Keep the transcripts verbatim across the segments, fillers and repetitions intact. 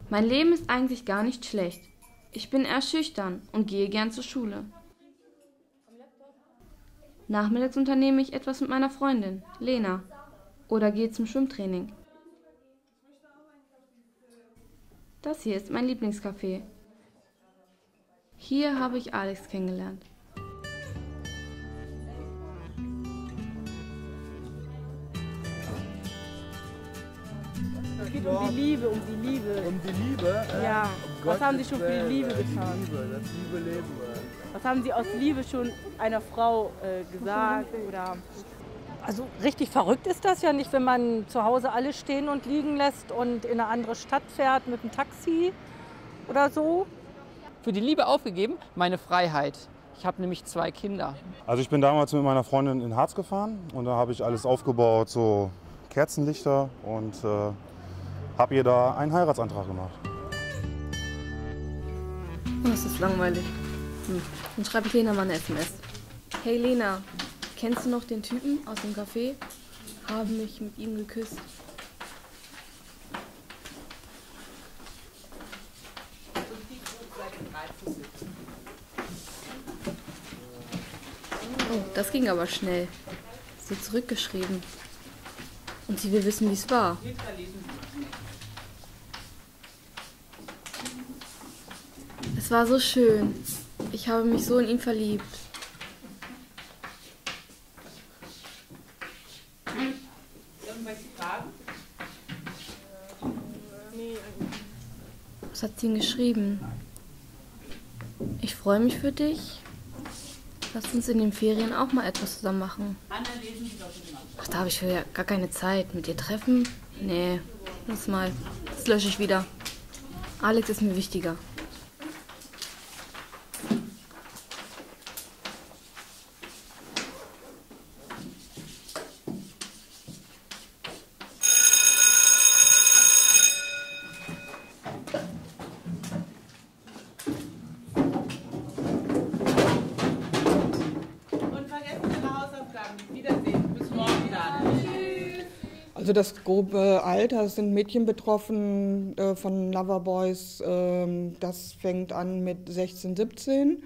Mein Leben ist eigentlich gar nicht schlecht. Ich bin eher schüchtern und gehe gern zur Schule. Nachmittags unternehme ich etwas mit meiner Freundin, Lena, oder gehe zum Schwimmtraining. Das hier ist mein Lieblingscafé. Hier habe ich Alex kennengelernt. Es geht um die Liebe, um die Liebe. Um die Liebe? Ja. Um Was haben Sie Gottes schon für die Liebe Willen, getan? Die Liebe, das liebe Leben. Was haben Sie aus Liebe schon einer Frau äh, gesagt? Oder? Also richtig verrückt ist das ja nicht, wenn man zu Hause alles stehen und liegen lässt und in eine andere Stadt fährt mit dem Taxi oder so. Für die Liebe aufgegeben, meine Freiheit. Ich habe nämlich zwei Kinder. Also ich bin damals mit meiner Freundin in Harz gefahren und da habe ich alles aufgebaut, so Kerzenlichter, und äh, habe ihr da einen Heiratsantrag gemacht. Oh, das ist langweilig. Hm. Dann schreibe ich Lena mal eine S M S. Hey Lena, kennst du noch den Typen aus dem Café? Habe mich mit ihm geküsst. Oh, das ging aber schnell. Sie hat zurückgeschrieben. Und sie will wissen, wie es war. Es war so schön. Ich habe mich so in ihn verliebt. Was hat sie ihm geschrieben? Ich freue mich für dich. Lass uns in den Ferien auch mal etwas zusammen machen. Ach, da habe ich für gar keine Zeit. Mit dir treffen? Nee, lass mal. Das lösche ich wieder. Alex ist mir wichtiger. Also das grobe Alter, es sind Mädchen betroffen äh, von Loverboys, äh, das fängt an mit sechzehn, siebzehn,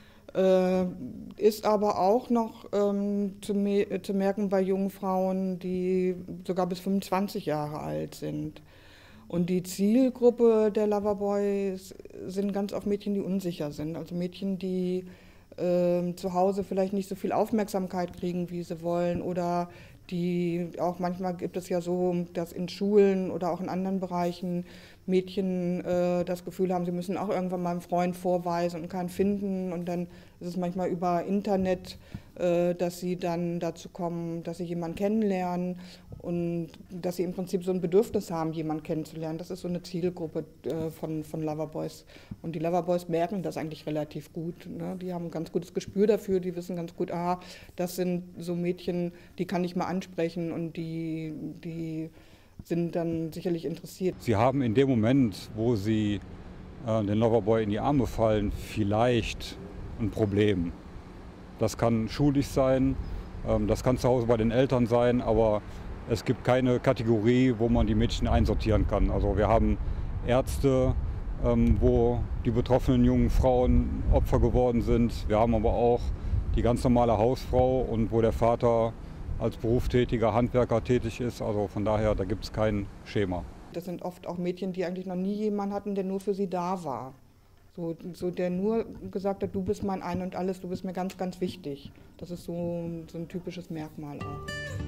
äh, ist aber auch noch ähm, zu, me zu merken bei jungen Frauen, die sogar bis fünfundzwanzig Jahre alt sind. Und die Zielgruppe der Loverboys sind ganz oft Mädchen, die unsicher sind, also Mädchen, die äh, zu Hause vielleicht nicht so viel Aufmerksamkeit kriegen, wie sie wollen, oder die auch manchmal gibt es ja so, dass in Schulen oder auch in anderen Bereichen Mädchen äh, das Gefühl haben, sie müssen auch irgendwann mal einen Freund vorweisen und keinen finden. Und dann ist es manchmal über Internet, äh, dass sie dann dazu kommen, dass sie jemanden kennenlernen und dass sie im Prinzip so ein Bedürfnis haben, jemanden kennenzulernen. Das ist so eine Zielgruppe äh, von, von Loverboys. Und die Loverboys merken das eigentlich relativ gut, ne? Die haben ein ganz gutes Gespür dafür, die wissen ganz gut, aha, das sind so Mädchen, die kann ich mal ansprechen und die, die sind dann sicherlich interessiert. Sie haben in dem Moment, wo Sie äh, den Loverboy in die Arme fallen, vielleicht ein Problem. Das kann schulisch sein, ähm, das kann zu Hause bei den Eltern sein, aber es gibt keine Kategorie, wo man die Mädchen einsortieren kann. Also wir haben Ärzte, ähm, wo die betroffenen jungen Frauen Opfer geworden sind. Wir haben aber auch die ganz normale Hausfrau und wo der Vater als berufstätiger Handwerker tätig ist. Also von daher, da gibt es kein Schema. Das sind oft auch Mädchen, die eigentlich noch nie jemanden hatten, der nur für sie da war. So, so der nur gesagt hat, du bist mein Ein und Alles, du bist mir ganz, ganz wichtig. Das ist so, so ein typisches Merkmal auch.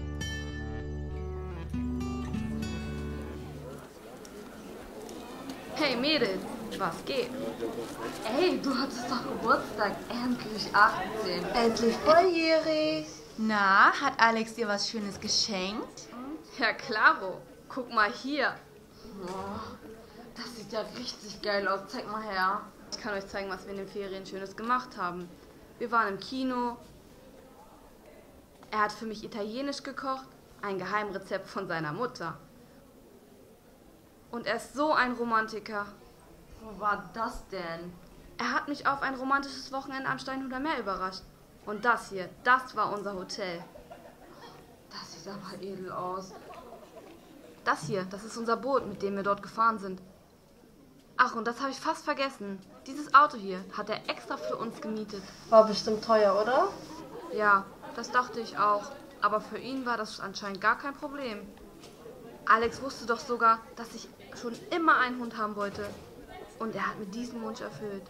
Hey Mädels, was geht? Ey, du hattest doch Geburtstag, endlich achtzehn. Endlich volljährig. Na, hat Alex dir was Schönes geschenkt? Ja, klaro. Guck mal hier. Oh, das sieht ja richtig geil aus. Zeig mal her. Ich kann euch zeigen, was wir in den Ferien Schönes gemacht haben. Wir waren im Kino. Er hat für mich Italienisch gekocht. Ein Geheimrezept von seiner Mutter. Und er ist so ein Romantiker. Wo war das denn? Er hat mich auf ein romantisches Wochenende am Steinhuder Meer überrascht. Und das hier, das war unser Hotel. Das sieht aber edel aus. Das hier, das ist unser Boot, mit dem wir dort gefahren sind. Ach, und das habe ich fast vergessen. Dieses Auto hier hat er extra für uns gemietet. War bestimmt teuer, oder? Ja, das dachte ich auch. Aber für ihn war das anscheinend gar kein Problem. Alex wusste doch sogar, dass ich schon immer einen Hund haben wollte. Und er hat mir diesen Wunsch erfüllt.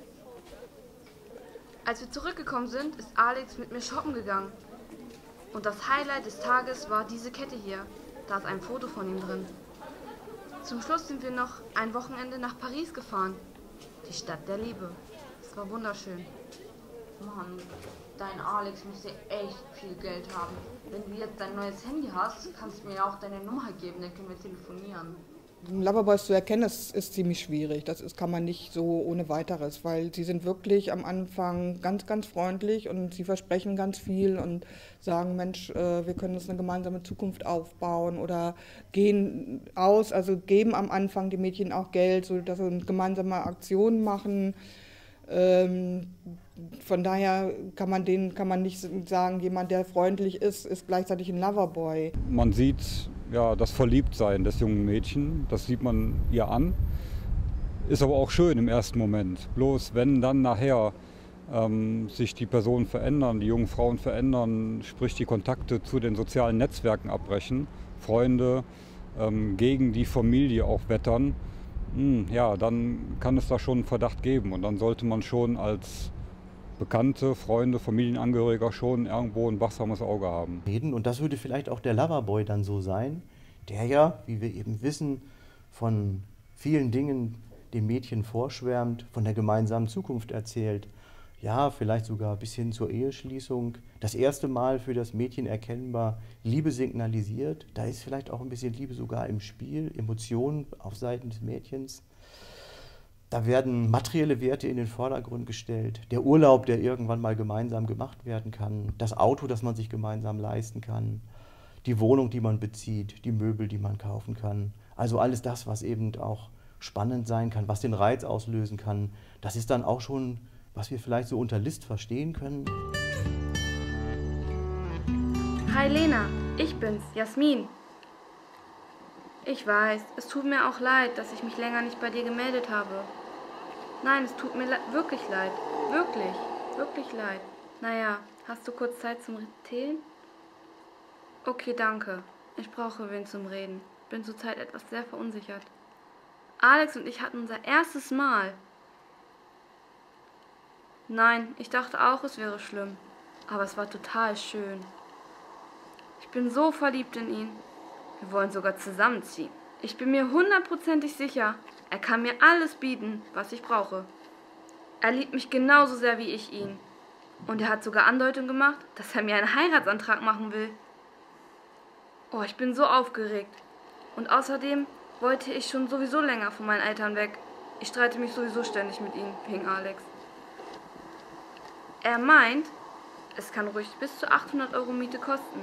Als wir zurückgekommen sind, ist Alex mit mir shoppen gegangen. Und das Highlight des Tages war diese Kette hier. Da ist ein Foto von ihm drin. Zum Schluss sind wir noch ein Wochenende nach Paris gefahren. Die Stadt der Liebe. Es war wunderschön. Mann, dein Alex muss ja echt viel Geld haben. Wenn du jetzt dein neues Handy hast, kannst du mir ja auch deine Nummer geben, dann können wir telefonieren. Loverboys zu erkennen, das ist ziemlich schwierig. Das ist, kann man nicht so ohne weiteres, weil sie sind wirklich am Anfang ganz, ganz freundlich und sie versprechen ganz viel und sagen, Mensch, äh, wir können uns eine gemeinsame Zukunft aufbauen oder gehen aus, also geben am Anfang die Mädchen auch Geld, sodass sie gemeinsame Aktionen machen. Ähm, von daher kann man denen, kann man nicht sagen, jemand, der freundlich ist, ist gleichzeitig ein Loverboy. Man sieht ja das Verliebtsein des jungen Mädchen, das sieht man ihr an. Ist aber auch schön im ersten Moment. Bloß wenn dann nachher ähm, sich die Personen verändern, die jungen Frauen verändern, sprich die Kontakte zu den sozialen Netzwerken abbrechen, Freunde ähm, gegen die Familie auch wettern, mh, ja, dann kann es da schon einen Verdacht geben. Und dann sollte man schon als Bekannte, Freunde, Familienangehöriger schon irgendwo ein wachsames Auge haben. Und das würde vielleicht auch der Loverboy dann so sein, der ja, wie wir eben wissen, von vielen Dingen dem Mädchen vorschwärmt, von der gemeinsamen Zukunft erzählt. Ja, vielleicht sogar bis hin zur Eheschließung. Das erste Mal für das Mädchen erkennbar Liebe signalisiert. Da ist vielleicht auch ein bisschen Liebe sogar im Spiel, Emotionen auf Seiten des Mädchens. Da werden materielle Werte in den Vordergrund gestellt. Der Urlaub, der irgendwann mal gemeinsam gemacht werden kann. Das Auto, das man sich gemeinsam leisten kann. Die Wohnung, die man bezieht. Die Möbel, die man kaufen kann. Also alles das, was eben auch spannend sein kann, was den Reiz auslösen kann. Das ist dann auch schon, was wir vielleicht so unter List verstehen können. Hi Lena, ich bin's, Jasmin. Ich weiß, es tut mir auch leid, dass ich mich länger nicht bei dir gemeldet habe. Nein, es tut mir le- wirklich leid. Wirklich, wirklich leid. Naja, hast du kurz Zeit zum Tee? Okay, danke. Ich brauche wen zum Reden. Bin zurzeit etwas sehr verunsichert. Alex und ich hatten unser erstes Mal. Nein, ich dachte auch, es wäre schlimm. Aber es war total schön. Ich bin so verliebt in ihn. Wir wollen sogar zusammenziehen. Ich bin mir hundertprozentig sicher, er kann mir alles bieten, was ich brauche. Er liebt mich genauso sehr wie ich ihn. Und er hat sogar Andeutung gemacht, dass er mir einen Heiratsantrag machen will. Oh, ich bin so aufgeregt. Und außerdem wollte ich schon sowieso länger von meinen Eltern weg. Ich streite mich sowieso ständig mit ihnen, wegen Alex. Er meint, es kann ruhig bis zu achthundert Euro Miete kosten.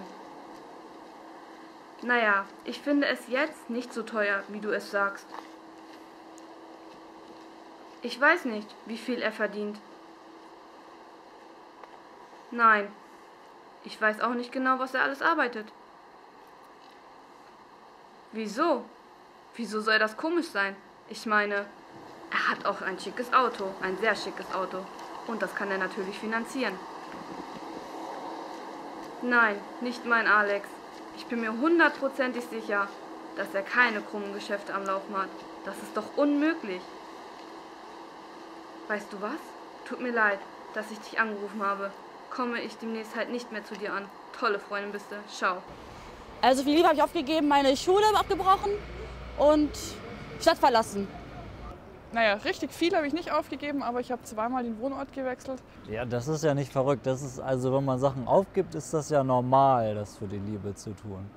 Naja, ich finde es jetzt nicht so teuer, wie du es sagst. Ich weiß nicht, wie viel er verdient. Nein, ich weiß auch nicht genau, was er alles arbeitet. Wieso? Wieso soll das komisch sein? Ich meine, er hat auch ein schickes Auto, ein sehr schickes Auto. Und das kann er natürlich finanzieren. Nein, nicht mein Alex. Ich bin mir hundertprozentig sicher, dass er keine krummen Geschäfte am Laufen hat. Das ist doch unmöglich. Weißt du was? Tut mir leid, dass ich dich angerufen habe. Komme ich demnächst halt nicht mehr zu dir an. Tolle Freundin bist du. Ciao. Also für die Liebe habe ich aufgegeben, meine Schule abgebrochen und Stadt verlassen. Naja, richtig viel habe ich nicht aufgegeben, aber ich habe zweimal den Wohnort gewechselt. Ja, das ist ja nicht verrückt. Das ist also, wenn man Sachen aufgibt, ist das ja normal, das für die Liebe zu tun.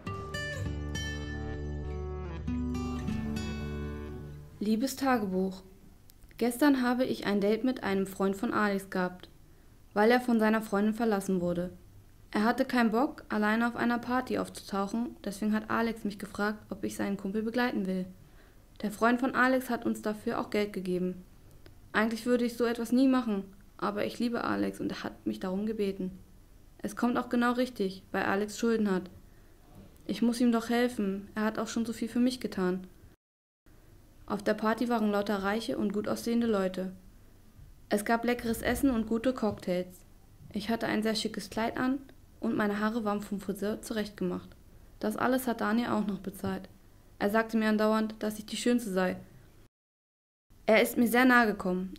Liebes Tagebuch. Gestern habe ich ein Date mit einem Freund von Alex gehabt, weil er von seiner Freundin verlassen wurde. Er hatte keinen Bock, alleine auf einer Party aufzutauchen, deswegen hat Alex mich gefragt, ob ich seinen Kumpel begleiten will. Der Freund von Alex hat uns dafür auch Geld gegeben. Eigentlich würde ich so etwas nie machen, aber ich liebe Alex und er hat mich darum gebeten. Es kommt auch genau richtig, weil Alex Schulden hat. Ich muss ihm doch helfen, er hat auch schon so viel für mich getan. Auf der Party waren lauter reiche und gut aussehende Leute. Es gab leckeres Essen und gute Cocktails. Ich hatte ein sehr schickes Kleid an und meine Haare waren vom Friseur zurechtgemacht. Das alles hat Daniel auch noch bezahlt. Er sagte mir andauernd, dass ich die Schönste sei. Er ist mir sehr nahe gekommen.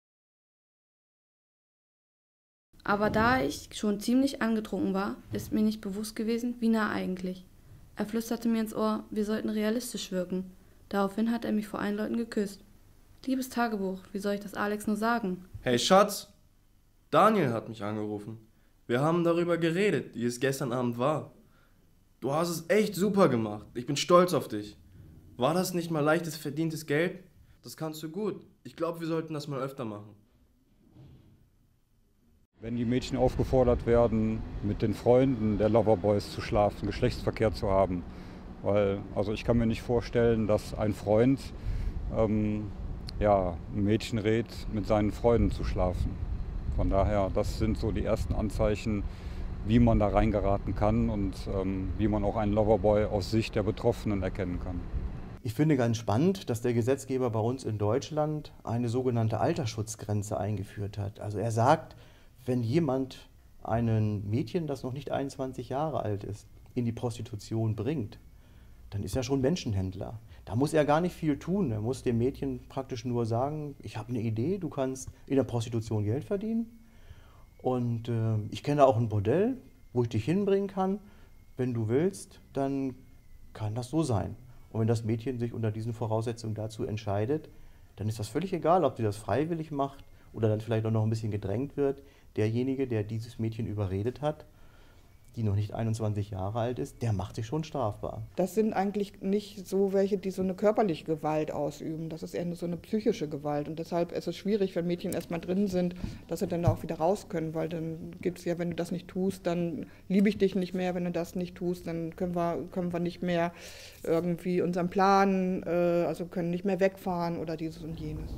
Aber da ich schon ziemlich angetrunken war, ist mir nicht bewusst gewesen, wie nah eigentlich. Er flüsterte mir ins Ohr, wir sollten realistisch wirken. Daraufhin hat er mich vor allen Leuten geküsst. Liebes Tagebuch, wie soll ich das Alex nur sagen? Hey Schatz, Daniel hat mich angerufen. Wir haben darüber geredet, wie es gestern Abend war. Du hast es echt super gemacht. Ich bin stolz auf dich. War das nicht mal leichtes verdientes Geld? Das kannst du gut. Ich glaube, wir sollten das mal öfter machen. Wenn die Mädchen aufgefordert werden, mit den Freunden der Loverboys zu schlafen, Geschlechtsverkehr zu haben. Weil, also ich kann mir nicht vorstellen, dass ein Freund ähm, ja, ein Mädchen rät, mit seinen Freunden zu schlafen. Von daher, das sind so die ersten Anzeichen, wie man da reingeraten kann und ähm, wie man auch einen Loverboy aus Sicht der Betroffenen erkennen kann. Ich finde ganz spannend, dass der Gesetzgeber bei uns in Deutschland eine sogenannte Altersschutzgrenze eingeführt hat. Also er sagt, wenn jemand einen Mädchen, das noch nicht einundzwanzig Jahre alt ist, in die Prostitution bringt, dann ist er schon Menschenhändler. Da muss er gar nicht viel tun. Er muss dem Mädchen praktisch nur sagen, ich habe eine Idee, du kannst in der Prostitution Geld verdienen. Und äh, ich kenne auch ein Bordell, wo ich dich hinbringen kann. Wenn du willst, dann kann das so sein. Und wenn das Mädchen sich unter diesen Voraussetzungen dazu entscheidet, dann ist das völlig egal, ob sie das freiwillig macht oder dann vielleicht auch noch ein bisschen gedrängt wird. Derjenige, der dieses Mädchen überredet hat, die noch nicht einundzwanzig Jahre alt ist, der macht sich schon strafbar. Das sind eigentlich nicht so welche, die so eine körperliche Gewalt ausüben. Das ist eher so eine psychische Gewalt. Und deshalb ist es schwierig, wenn Mädchen erstmal drin sind, dass sie dann auch wieder raus können. Weil dann gibt es ja, wenn du das nicht tust, dann liebe ich dich nicht mehr. Wenn du das nicht tust, dann können wir, können wir nicht mehr irgendwie unseren Plan, äh, also können nicht mehr wegfahren oder dieses und jenes.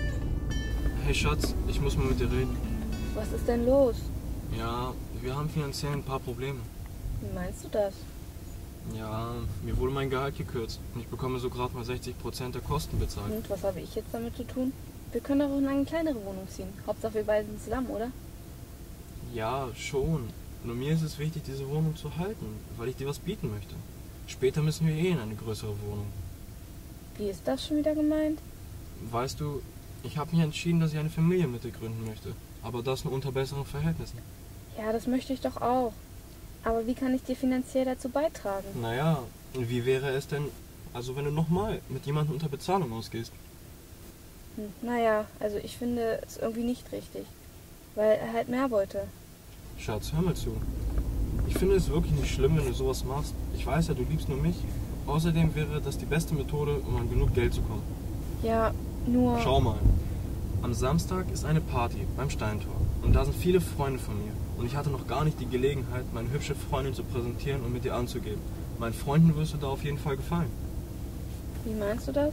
Hey Schatz, ich muss mal mit dir reden. Was ist denn los? Ja, wir haben finanziell ein paar Probleme. Wie meinst du das? Ja, mir wurde mein Gehalt gekürzt und ich bekomme so gerade mal sechzig Prozent der Kosten bezahlt. Und was habe ich jetzt damit zu tun? Wir können doch in eine kleinere Wohnung ziehen. Hauptsache wir beide sind zusammen, oder? Ja, schon. Nur mir ist es wichtig, diese Wohnung zu halten, weil ich dir was bieten möchte. Später müssen wir eh in eine größere Wohnung. Wie ist das schon wieder gemeint? Weißt du, ich habe mich entschieden, dass ich eine Familie mit dir gründen möchte. Aber das nur unter besseren Verhältnissen. Ja, das möchte ich doch auch. Aber wie kann ich dir finanziell dazu beitragen? Naja, wie wäre es denn, also wenn du nochmal mit jemandem unter Bezahlung ausgehst? Hm, naja, also ich finde es irgendwie nicht richtig. Weil er halt mehr wollte. Schatz, hör mal zu. Ich finde es wirklich nicht schlimm, wenn du sowas machst. Ich weiß ja, du liebst nur mich. Außerdem wäre das die beste Methode, um an genug Geld zu kommen. Ja, nur... Schau mal. Am Samstag ist eine Party beim Steintor und da sind viele Freunde von mir und ich hatte noch gar nicht die Gelegenheit, meine hübsche Freundin zu präsentieren und mit ihr anzugeben. Meinen Freunden wirst du da auf jeden Fall gefallen. Wie meinst du das?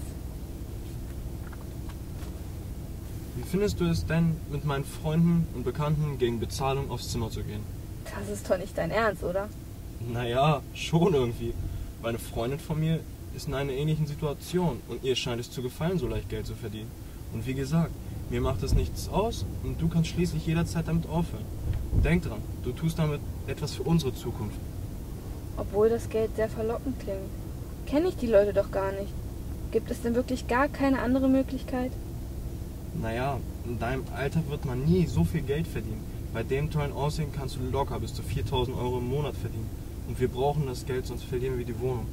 Wie findest du es denn, mit meinen Freunden und Bekannten gegen Bezahlung aufs Zimmer zu gehen? Das ist doch nicht dein Ernst, oder? Naja, schon irgendwie. Weil eine Freundin von mir ist in einer ähnlichen Situation und ihr scheint es zu gefallen, so leicht Geld zu verdienen. Und wie gesagt, mir macht es nichts aus und du kannst schließlich jederzeit damit aufhören. Denk dran, du tust damit etwas für unsere Zukunft. Obwohl das Geld sehr verlockend klingt. Kenne ich die Leute doch gar nicht. Gibt es denn wirklich gar keine andere Möglichkeit? Naja, in deinem Alter wird man nie so viel Geld verdienen. Bei dem tollen Aussehen kannst du locker bis zu viertausend Euro im Monat verdienen. Und wir brauchen das Geld, sonst verlieren wir die Wohnung.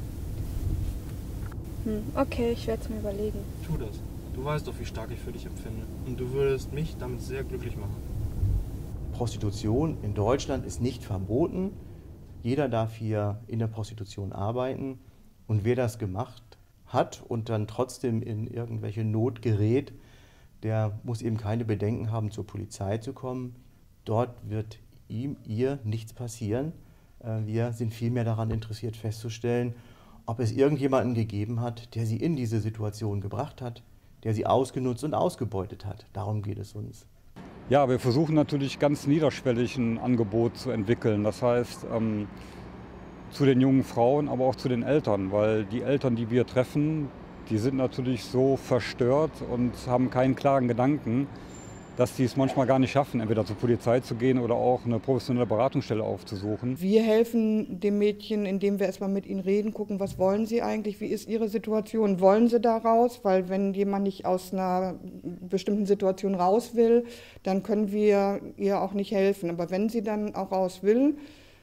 Hm, okay, ich werde es mir überlegen. Tu das. Du weißt doch, wie stark ich für dich empfinde. Und du würdest mich damit sehr glücklich machen. Prostitution in Deutschland ist nicht verboten. Jeder darf hier in der Prostitution arbeiten. Und wer das gemacht hat und dann trotzdem in irgendwelche Not gerät, der muss eben keine Bedenken haben, zur Polizei zu kommen. Dort wird ihm, ihr nichts passieren. Wir sind vielmehr daran interessiert festzustellen, ob es irgendjemanden gegeben hat, der sie in diese Situation gebracht hat, der sie ausgenutzt und ausgebeutet hat. Darum geht es uns. Ja, wir versuchen natürlich ganz niederschwellig ein Angebot zu entwickeln. Das heißt, ähm, zu den jungen Frauen, aber auch zu den Eltern. Weil die Eltern, die wir treffen, die sind natürlich so verstört und haben keinen klaren Gedanken, dass die es manchmal gar nicht schaffen, entweder zur Polizei zu gehen oder auch eine professionelle Beratungsstelle aufzusuchen. Wir helfen dem Mädchen, indem wir erstmal mit ihnen reden, gucken, was wollen sie eigentlich, wie ist ihre Situation, wollen sie da raus? Weil wenn jemand nicht aus einer bestimmten Situation raus will, dann können wir ihr auch nicht helfen. Aber wenn sie dann auch raus will,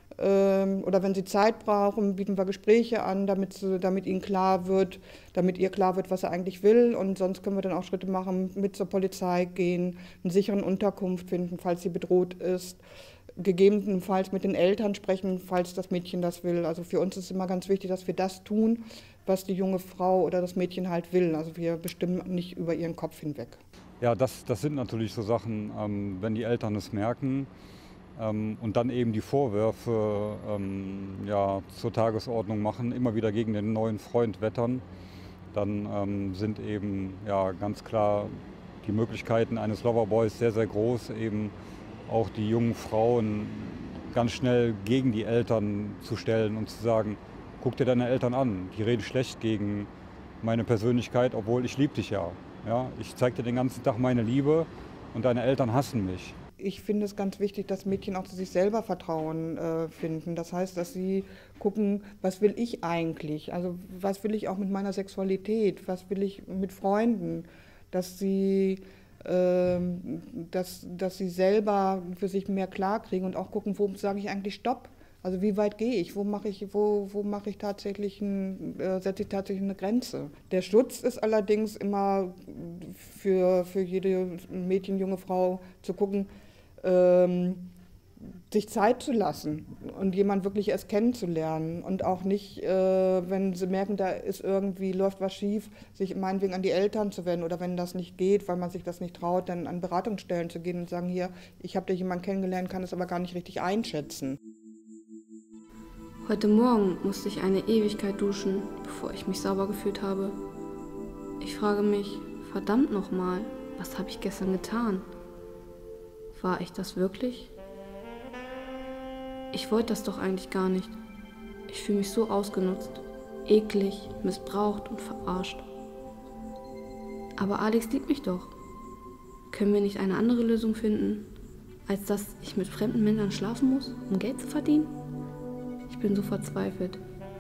oder wenn sie Zeit brauchen, bieten wir Gespräche an, damit, sie, damit ihnen klar wird, damit ihr klar wird, was sie eigentlich will. Und sonst können wir dann auch Schritte machen, mit zur Polizei gehen, einen sicheren Unterkunft finden, falls sie bedroht ist, gegebenenfalls mit den Eltern sprechen, falls das Mädchen das will. Also für uns ist immer ganz wichtig, dass wir das tun, was die junge Frau oder das Mädchen halt will. Also wir bestimmen nicht über ihren Kopf hinweg. Ja, das, das sind natürlich so Sachen, ähm, wenn die Eltern es merken, und dann eben die Vorwürfe ähm, ja, zur Tagesordnung machen, immer wieder gegen den neuen Freund wettern, dann ähm, sind eben ja, ganz klar die Möglichkeiten eines Loverboys sehr, sehr groß, eben auch die jungen Frauen ganz schnell gegen die Eltern zu stellen und zu sagen, guck dir deine Eltern an, die reden schlecht gegen meine Persönlichkeit, obwohl ich liebe dich ja. ja. Ich zeige dir den ganzen Tag meine Liebe und deine Eltern hassen mich. Ich finde es ganz wichtig, dass Mädchen auch zu sich selber Vertrauen äh, finden. Das heißt, dass sie gucken, was will ich eigentlich? Also was will ich auch mit meiner Sexualität? Was will ich mit Freunden? Dass sie, äh, dass, dass sie selber für sich mehr klar kriegen und auch gucken, wo sage ich eigentlich Stopp? Also wie weit gehe ich? Wo mache ich, wo, wo mache ich tatsächlich ein, äh, setze ich tatsächlich eine Grenze? Der Schutz ist allerdings immer für, für jede Mädchen, junge Frau zu gucken, Ähm, sich Zeit zu lassen und jemanden wirklich erst kennenzulernen und auch nicht, äh, wenn sie merken, da ist irgendwie, läuft was schief, sich meinetwegen an die Eltern zu wenden oder wenn das nicht geht, weil man sich das nicht traut, dann an Beratungsstellen zu gehen und sagen, hier, ich habe da jemanden kennengelernt, kann es aber gar nicht richtig einschätzen. Heute Morgen musste ich eine Ewigkeit duschen, bevor ich mich sauber gefühlt habe. Ich frage mich, verdammt nochmal, was habe ich gestern getan? War ich das wirklich? Ich wollte das doch eigentlich gar nicht. Ich fühle mich so ausgenutzt, eklig, missbraucht und verarscht. Aber Alex liebt mich doch. Können wir nicht eine andere Lösung finden, als dass ich mit fremden Männern schlafen muss, um Geld zu verdienen? Ich bin so verzweifelt.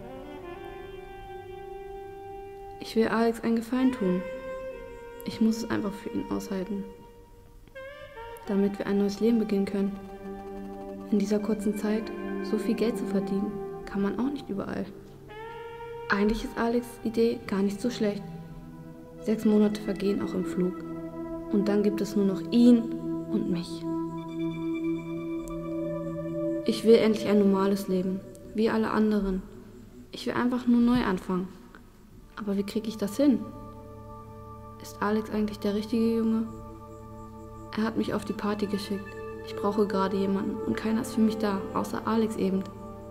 Ich will Alex einen Gefallen tun. Ich muss es einfach für ihn aushalten, damit wir ein neues Leben beginnen können. In dieser kurzen Zeit so viel Geld zu verdienen, kann man auch nicht überall. Eigentlich ist Alex' Idee gar nicht so schlecht. Sechs Monate vergehen auch im Flug. Und dann gibt es nur noch ihn und mich. Ich will endlich ein normales Leben, wie alle anderen. Ich will einfach nur neu anfangen. Aber wie kriege ich das hin? Ist Alex eigentlich der richtige Junge? Er hat mich auf die Party geschickt. Ich brauche gerade jemanden und keiner ist für mich da, außer Alex eben.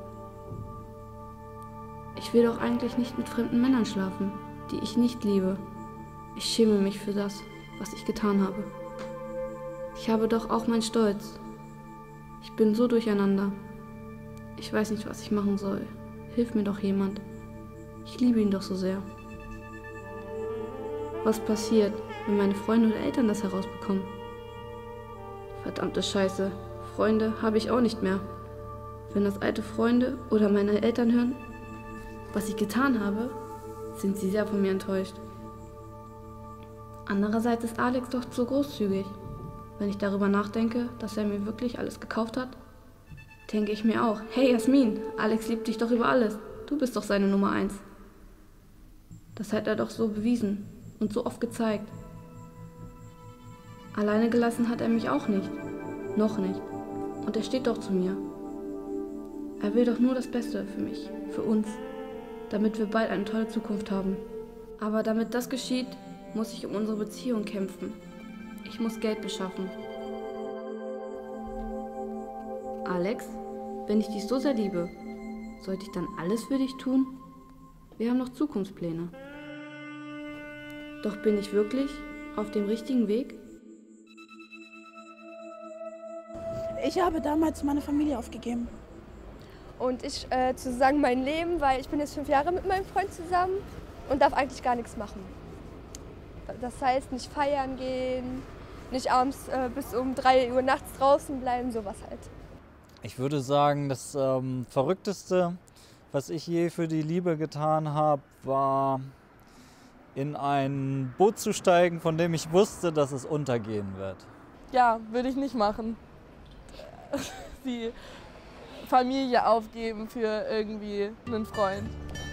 Ich will doch eigentlich nicht mit fremden Männern schlafen, die ich nicht liebe. Ich schäme mich für das, was ich getan habe. Ich habe doch auch meinen Stolz. Ich bin so durcheinander. Ich weiß nicht, was ich machen soll. Hilf mir doch jemand. Ich liebe ihn doch so sehr. Was passiert, wenn meine Freunde oder Eltern das herausbekommen? Verdammte Scheiße, Freunde habe ich auch nicht mehr. Wenn das alte Freunde oder meine Eltern hören, was ich getan habe, sind sie sehr von mir enttäuscht. Andererseits ist Alex doch zu großzügig. Wenn ich darüber nachdenke, dass er mir wirklich alles gekauft hat, denke ich mir auch, hey Jasmin, Alex liebt dich doch über alles. Du bist doch seine Nummer eins. Das hat er doch so bewiesen und so oft gezeigt. Alleine gelassen hat er mich auch nicht. Noch nicht. Und er steht doch zu mir. Er will doch nur das Beste für mich, für uns, damit wir bald eine tolle Zukunft haben. Aber damit das geschieht, muss ich um unsere Beziehung kämpfen. Ich muss Geld beschaffen. Alex, wenn ich dich so sehr liebe, sollte ich dann alles für dich tun? Wir haben noch Zukunftspläne. Doch bin ich wirklich auf dem richtigen Weg? Ich habe damals meine Familie aufgegeben. Und ich äh, sozusagen mein Leben, weil ich bin jetzt fünf Jahre mit meinem Freund zusammen. und darf eigentlich gar nichts machen. Das heißt, nicht feiern gehen, nicht abends äh, bis um drei Uhr nachts draußen bleiben, sowas halt. Ich würde sagen, das ähm, Verrückteste, was ich je für die Liebe getan habe, war in ein Boot zu steigen, von dem ich wusste, dass es untergehen wird. Ja, würde ich nicht machen. Die Familie aufgeben für irgendwie einen Freund.